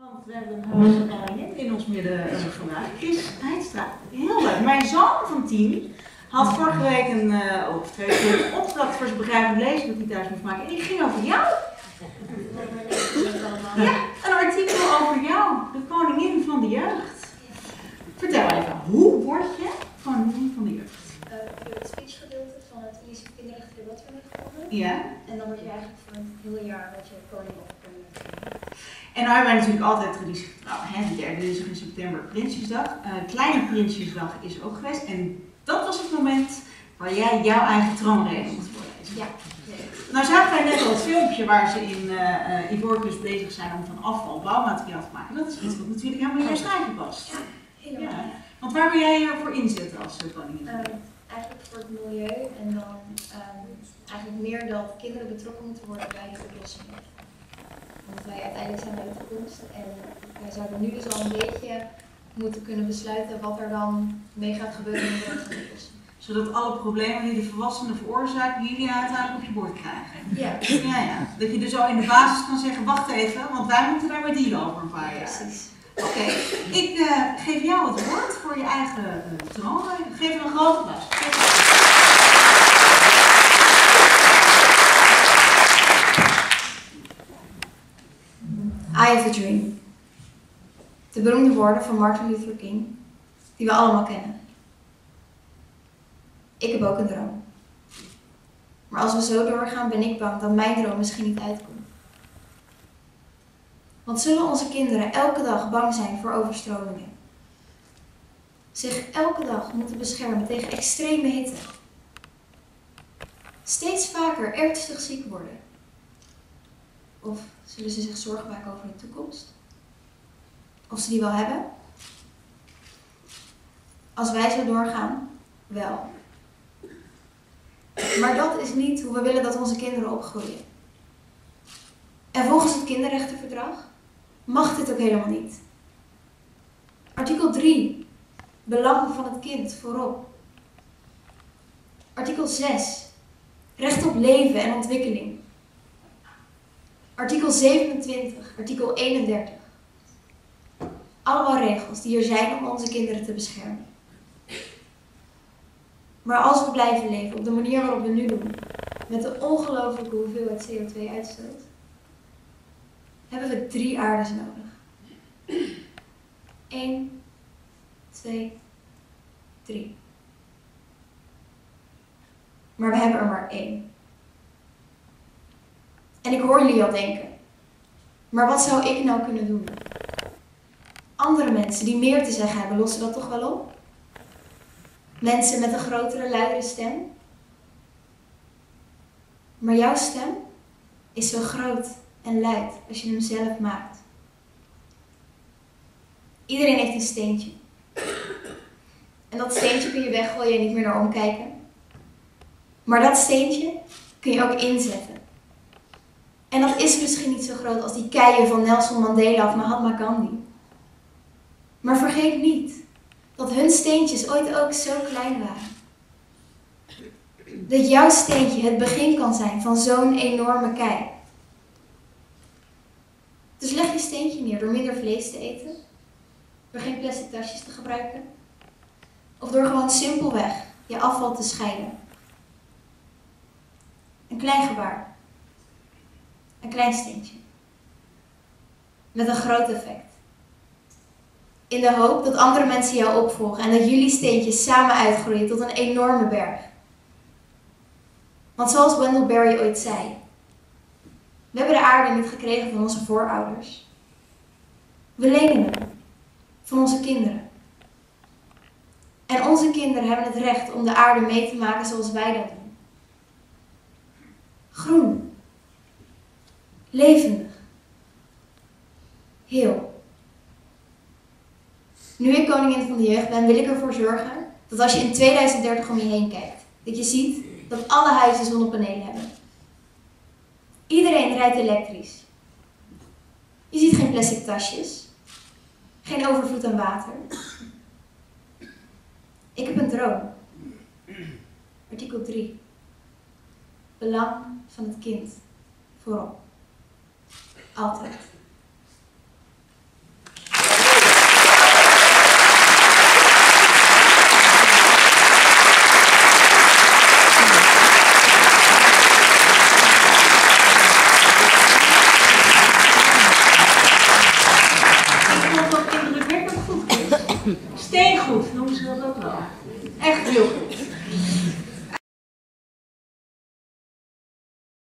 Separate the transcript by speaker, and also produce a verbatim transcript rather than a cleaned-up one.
Speaker 1: Want we hebben een Haagse koningin in ons midden uh, vandaag. Chris Heidstra. Heel leuk. Mijn zoon van tien had vorige week een, uh, of twee weken een opdracht voor zijn begrijpend lezen dat hij thuis moest maken. En die ging over jou. Ja, een artikel over jou. De koningin van de jeugd. Vertel even, hoe word je koningin van de jeugd?
Speaker 2: Uh, voor het speechgedeelte van het Unicef Kinderrechtendebat weer gewonnen.
Speaker 1: Ja.
Speaker 2: En dan word je eigenlijk voor een heel jaar dat je koning of koningin bent.
Speaker 1: En nou hebben wij natuurlijk altijd traditiegetrouw. De derde dinsdag in september Prinsjesdag. Uh, Kleine Prinsjesdag is ook geweest. En dat was het moment waar jij jouw eigen troonrede mocht voorlezen.
Speaker 2: Ja.
Speaker 1: Nou zagen wij net al het filmpje waar ze in uh, uh, Ivoorkust bezig zijn om van afval bouwmateriaal te maken. Dat is iets wat natuurlijk helemaal in jouw stijlje past.
Speaker 2: Ja, helemaal.
Speaker 1: Ja. Want waar wil jij je voor inzetten als uh, koningin?
Speaker 2: Uh, eigenlijk voor het milieu en dan um, eigenlijk meer dat kinderen betrokken moeten worden bij de oplossingen. Want wij uiteindelijk zijn bij de toekomst en wij zouden nu dus al een beetje moeten kunnen besluiten wat er dan mee gaat gebeuren in de rest van de oplossing.
Speaker 1: Zodat alle problemen die de volwassenen veroorzaken, jullie uiteindelijk op je bord krijgen.
Speaker 2: Ja.
Speaker 1: Ja, ja. Dat je dus al in de basis kan zeggen, wacht even, want wij moeten daar maar dealen over een paar jaar.
Speaker 2: Precies.
Speaker 1: Oké, okay. ik uh, geef jou het woord voor je eigen uh, troon. Geef hem een groot applaus.
Speaker 2: I have a dream. De beroemde woorden van Martin Luther King, die we allemaal kennen. Ik heb ook een droom. Maar als we zo doorgaan, ben ik bang dat mijn droom misschien niet uitkomt. Want zullen onze kinderen elke dag bang zijn voor overstromingen? Zich elke dag moeten beschermen tegen extreme hitte? Steeds vaker ernstig ziek worden? Of zullen ze zich zorgen maken over de toekomst? Of ze die wel hebben? Als wij zo doorgaan, wel. Maar dat is niet hoe we willen dat onze kinderen opgroeien. En volgens het kinderrechtenverdrag mag dit ook helemaal niet. Artikel drie. Belang van het kind voorop. Artikel zes. Recht op leven en ontwikkeling. Artikel zevenentwintig. Artikel eenendertig. Allemaal regels die er zijn om onze kinderen te beschermen. Maar als we blijven leven op de manier waarop we nu doen, met de ongelooflijke hoeveelheid C O twee uitstoot, hebben we drie aardes nodig. Eén, twee, drie. Maar we hebben er maar één. En ik hoor jullie al denken, maar wat zou ik nou kunnen doen? Andere mensen die meer te zeggen hebben, lossen dat toch wel op? Mensen met een grotere, luidere stem? Maar jouw stem is zo groot en luid als je hem zelf maakt. Iedereen heeft een steentje. En dat steentje kun je weggooien en niet meer naar omkijken. Maar dat steentje kun je ook inzetten. En dat is misschien niet zo groot als die keien van Nelson Mandela of Mahatma Gandhi. Maar vergeet niet dat hun steentjes ooit ook zo klein waren. Dat jouw steentje het begin kan zijn van zo'n enorme kei. Dus leg je steentje neer door minder vlees te eten, door geen plastic tasjes te gebruiken, of door gewoon simpelweg je afval te scheiden. Een klein gebaar. Een klein steentje. Met een groot effect. In de hoop dat andere mensen jou opvolgen en dat jullie steentjes samen uitgroeien tot een enorme berg. Want zoals Wendell Berry ooit zei, we hebben de aarde niet gekregen van onze voorouders. We lenen hem van onze kinderen. En onze kinderen hebben het recht om de aarde mee te maken zoals wij dat doen. Groen. Levendig. Heel. Nu ik koningin van de jeugd ben, wil ik ervoor zorgen dat als je in tweeduizend dertig om je heen kijkt, dat je ziet dat alle huizen zonnepanelen hebben. Iedereen rijdt elektrisch. Je ziet geen plastic tasjes. Geen overvloed aan water. Ik heb een droom. Artikel drie. Belang van het kind voorop. Altijd.
Speaker 1: Steengoed noemen ze dat ook wel. Echt heel goed.